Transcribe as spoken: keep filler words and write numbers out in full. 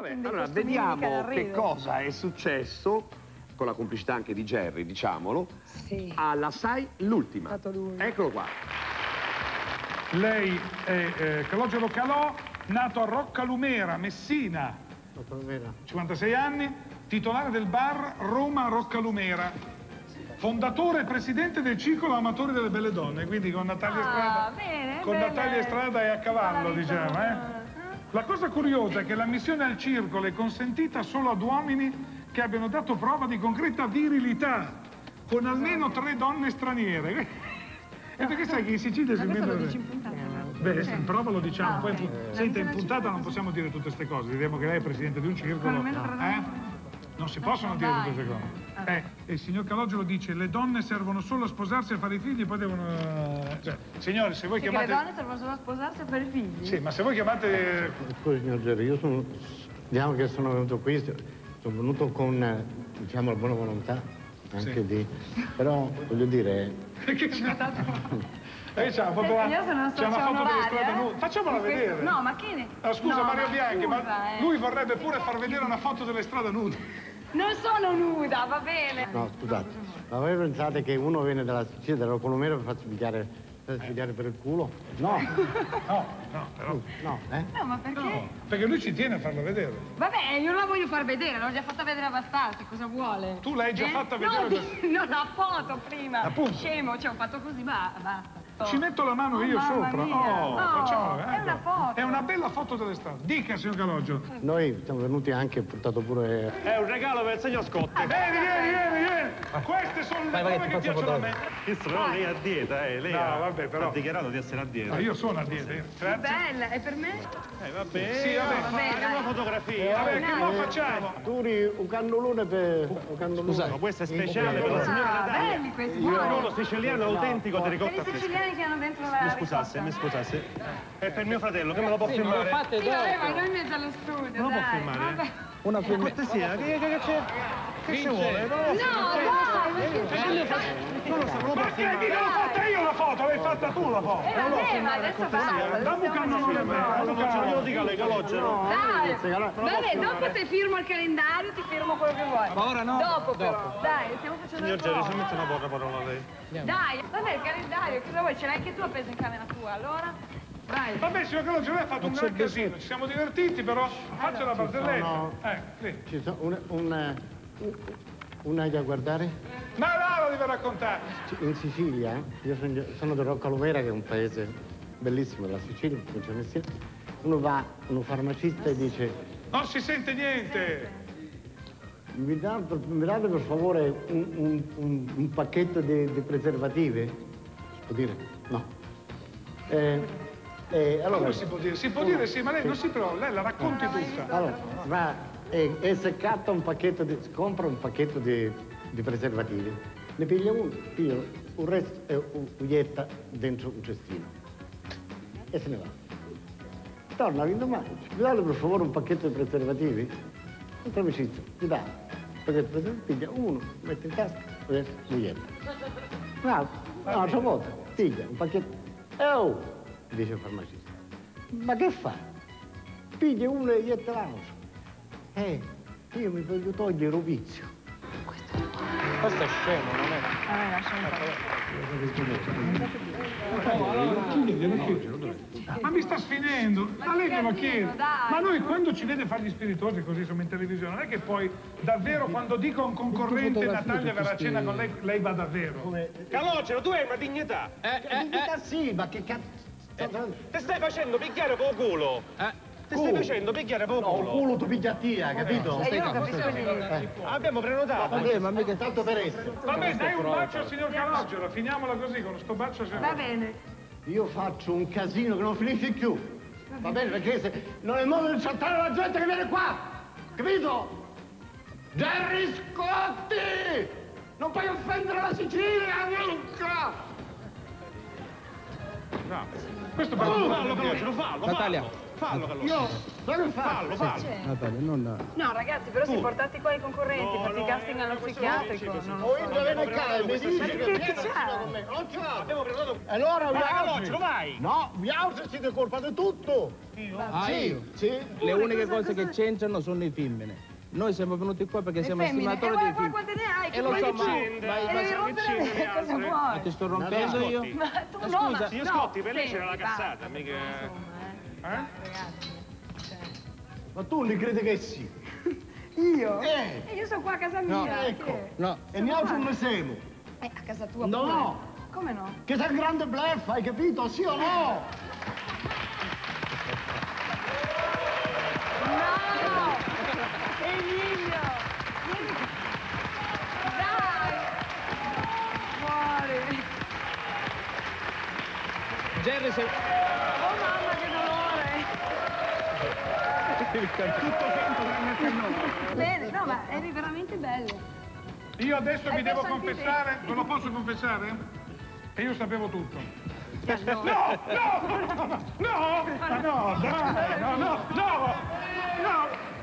Vabbè, allora vediamo che cosa è successo, con la complicità anche di Gerry, diciamolo, sì. alla Sai l'ultima. Eccolo qua. Lei è eh, Calogero Calò, nato a Roccalumera, Messina. Roccalumera. cinquantasei anni, titolare del bar Roma Roccalumera. Fondatore e presidente del Circolo Amatori delle Belle Donne, quindi con Natalia ah, Strada. Bene, con bene. Natalia Strada è a cavallo, diciamo, eh? La cosa curiosa è che l'ammissione al circolo è consentita solo ad uomini che abbiano dato prova di concreta virilità, con almeno tre donne straniere. E perché sai che in Sicilia si vedono... vedono... Beh, in prova lo diciamo, ah, poi okay. in... Senta, in puntata non possiamo dire tutte queste cose, diremo che lei è presidente di un circolo, eh? Non si possono dire tutte queste cose. Eh, e il signor Calogero dice, le donne servono solo a sposarsi e a fare i figli, poi devono... Cioè, signore, se voi sì, chiamate... le donne servono solo a sposarsi e a fare i figli? Sì, ma se voi chiamate... Scusi, signor Gerry, io sono... Diciamo che sono venuto qui, sono venuto con, diciamo, la buona volontà, anche sì. di... Però, voglio dire... Che c'è? Eh, c'è una foto, c'è una foto delle strade nude. Facciamola vedere. No, ma che ne... Ah, scusa, no, Mario ma Bianchi, scusa, ma eh. lui vorrebbe pure far vedere una foto delle strade nude. Non sono nuda, va bene. No, scusate, ma voi pensate che uno viene dalla Sicilia, dalla Roccalumera per farsi pigliare, per, pigliare per il culo? No. No, no, però... No, eh? No, ma perché? No, perché lui ci tiene a farla vedere. Vabbè, io non la voglio far vedere, l'ho già fatta vedere abbastanza, cosa vuole? Tu l'hai già eh? fatta vedere? No, no, la foto prima. Appunto. Scemo, cioè ho fatto così, ma basta. Ci metto la mano oh, io sopra. Mia. Oh, no, facciamola, è ecco. una foto. È una bella foto delle strade. Dica, signor Calogero. Noi siamo venuti anche, portato pure... È un regalo per il signor Scotti. Vieni, vieni, vieni, vieni. Queste sono le prove che piacciono a me. Ministro, però lei è a dieta, eh. Lei no, ha, vabbè, però... ha dichiarato di essere a dieta. Ma io sono a dieta, io. Grazie. Bella, e per me? Eh, vabbè. Sì, vabbè. vabbè Fare una fotografia. Vabbè, che lo facciamo? Turi un cannolone per... Un cannolone. Scusa, ma questo è speciale per la signora Ah, Natalia. belli questi. Io uno siciliano autentico di ricotta Per i fresca. siciliani che hanno dentro la Mi scusasse, mi scusasse. È per mio fratello, che me lo può sì, filmare? Ma lo fate sì, vabbè, ma noi in mezzo allo studio, Non lo dai. può filmare? Vabbè. Una Per cortesia, che, che, che c'è? Che ci vuole? No, dai, Ma che mica l'ho fatta io la foto, l'hai fatta tu la foto. Eh, vabbè, ma adesso basta. Dammi un cannone Non glielo dica lei, Calogero. Dai, vabbè, dopo ti firmo il calendario, ti firmo quello che vuoi. Ma ora no? Dopo però, dai, stiamo facendo Signor le Gerry, foto. ci mette una poca parola a lei. Dai, vabbè, il calendario, cosa vuoi? Ce l'hai anche tu appeso in camera tua, allora? Vai. Vabbè, signor Calogero, lei ha fatto un gran casino, ci siamo divertiti, però faccia la barzelletta. sono- Eh, sì. Ci sono un... un... Una da guardare? Ma là lo deve raccontare. In Sicilia, io sono, sono di Roccalumera, che è un paese bellissimo della Sicilia, provincia di Messina. Uno va, uno farmacista e dice: Non si sente niente. mi date, mi date per favore un, un, un, un pacchetto di, di preservativi? Si può dire? No. Eh, eh, allora, Come si può dire? Si può dire sì, ma lei non si trova, lei la racconti tutta. Allora, va e, e se catta un pacchetto di, compra un pacchetto di, di preservativi, ne piglia uno, piglia un resto e uietta dentro un cestino e se ne va. Torna l'indomani, mi date per favore un pacchetto di preservativi? Un amicizio, mi dà un pacchetto di preservativi, piglia uno, mette in tasca, il resto uietta. Un altro, un'altra volta, piglia un pacchetto, e oh, dice il farmacista, ma che fa? Piglia uno e uietta l'altro. Eh, io mi voglio togliere un vizio. Questo è scemo, non è? Vabbè, lasciamo stare. Ma mi sta sfinendo, ma lei me lo chiede. Ma noi quando ci vede fare gli spiritosi così, insomma, in televisione, non è che poi davvero quando dico a un concorrente Natalia verrà a cena con lei, lei va davvero. Calogero, tu hai una dignità. Eh, eh, eh. Sì, ma che cazzo? Ti stai facendo picchiare per culo. Eh. Ti stai facendo picchiare per No, culo. culo tu piglia tia, capito? E io non capisco niente. Abbiamo prenotato. Vabbè, ma mica tanto per essere. Vabbè, dai un bacio al signor Calogero, finiamola così, con sto bacio al signor Va bene. Io faccio un casino che non finisce più. Va bene, perché se non è modo di saltare la gente che viene qua, capito? Gerry Scotti! Non puoi offendere la Sicilia, nunca! Questo per Fallo, Calogero, fallo, Natalia, fallo. Fallo, Calogero. Io, fallo, fallo. Fallo, C'è. Vabbè, non... No, ragazzi, però se portati qua i concorrenti, No, fatti no, casting eh, allo questo psichiatrico, non ci- non Oh, lo io so. dove ne cade, mi questa dici sera. che Che vieni c'è? insieme con me. Non ce l'ho. Abbiamo prenotato... Allora, Vai, Viausi. Calogero, vai! No, Viausi siete colpa di tutto. Ah, Sì, io? sì. Le uniche cosa- cose cosa- che c'entrano sono i femmine. Noi siamo venuti qua perché Le siamo femmine, estimatori e dei guarda figli. quante ne hai, E che lo vuoi so, di ma- più? ma- E ma- devi rompere le cosa Ma vuoi? ti sto rompendo Scotti. io? Ma tu Ma no, ma scusa, signor no, Scotti, per lei c'era la senti, cassata, basta, mica- insomma, eh. Eh? Ragazzi, cioè. Ma tu li credi che sì? Io? Eh. E io sono qua a casa mia, No, ecco. che? No, E ne oggi ne siamo. Eh, a casa tua No. pure. Come no? Che sei un grande bluff, hai capito? Sì o no? No! Emilio! Vieni. Dai! Fuori! Jerry se... Oh mamma che dolore! Tutto finto tranne che no. Bene, no, ma eri veramente bello. Io adesso Hai vi devo perso anche confessare, ve lo posso confessare? Che io sapevo tutto. No. No, no, no, no, no, dai, no, no, no, no,